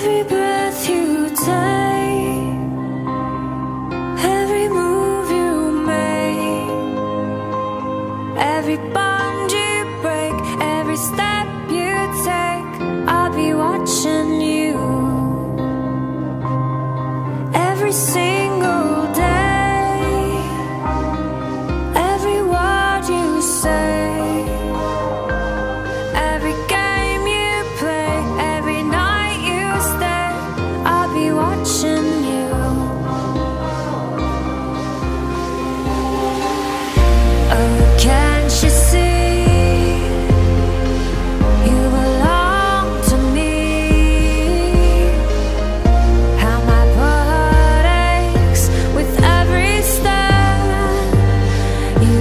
Every breath you take, every move you make, every bond you break, every step you take, I'll be watching you. Every single day, every word you say, every game you play, every night you stay, I'll be watching you. Oh, can't you see, you belong to me? How my heart aches with every step you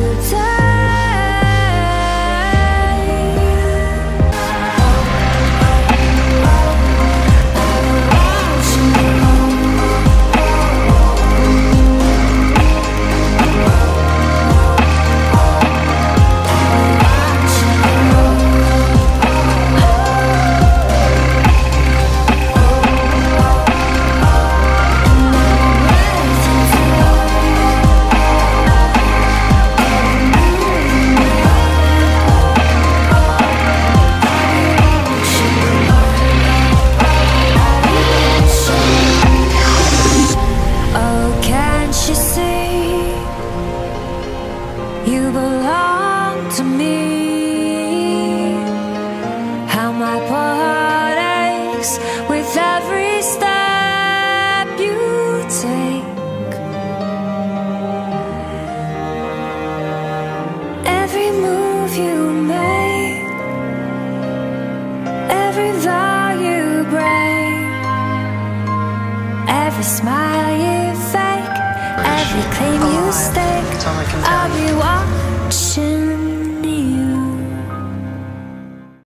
You belong to me. How my heart aches with every step you take. Every move you make, every vow you break, every smile you fake, every claim you stake, I'll be watching